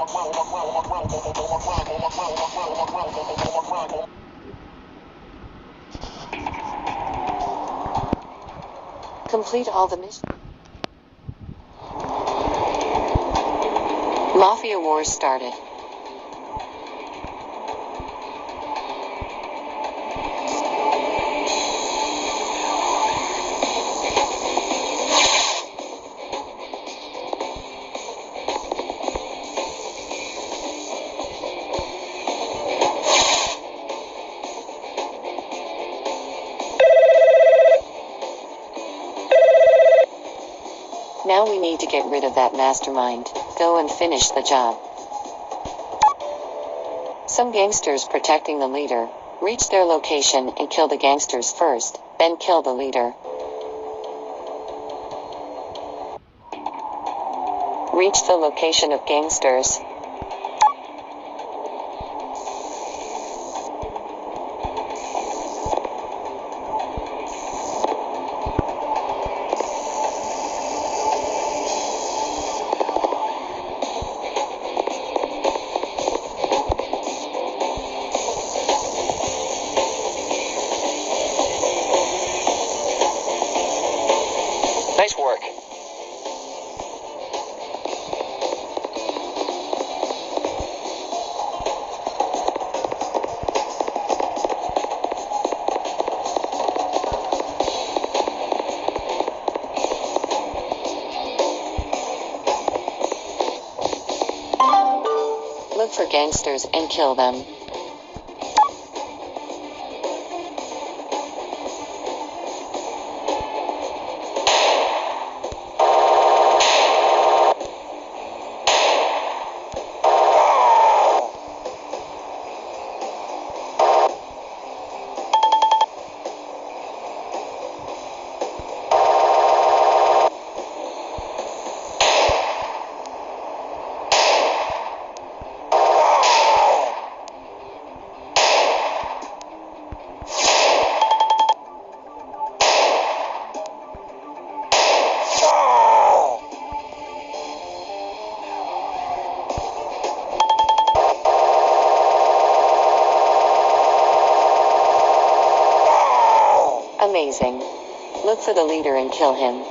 Complete all the missions. Mafia Wars started. Now we need to get rid of that mastermind. Go and finish the job. Some gangsters protecting the leader. Reach their location and kill the gangsters first, then kill the leader. Reach the location of gangsters. Nice work. Look for gangsters and kill them. Amazing. Look for the leader and kill him.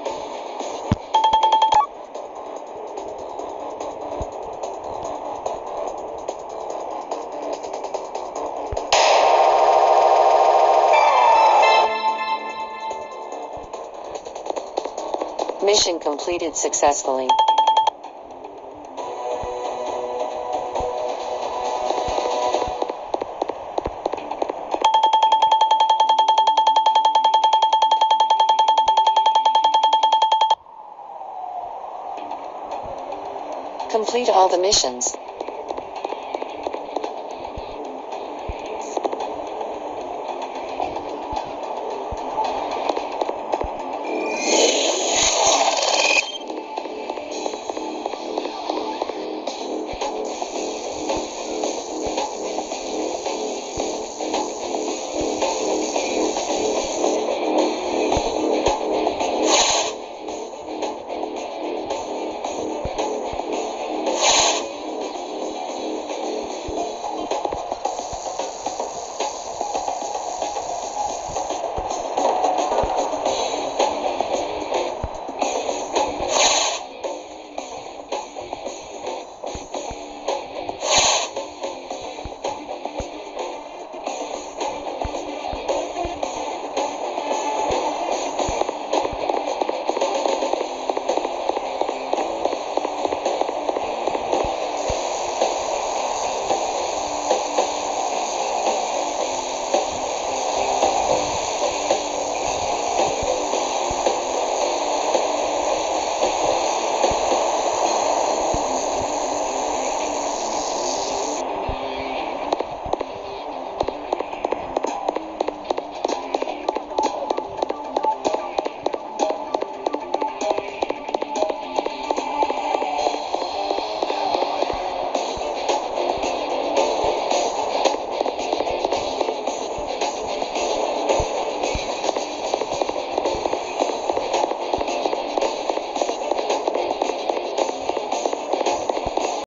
Mission completed successfully. Complete all the missions.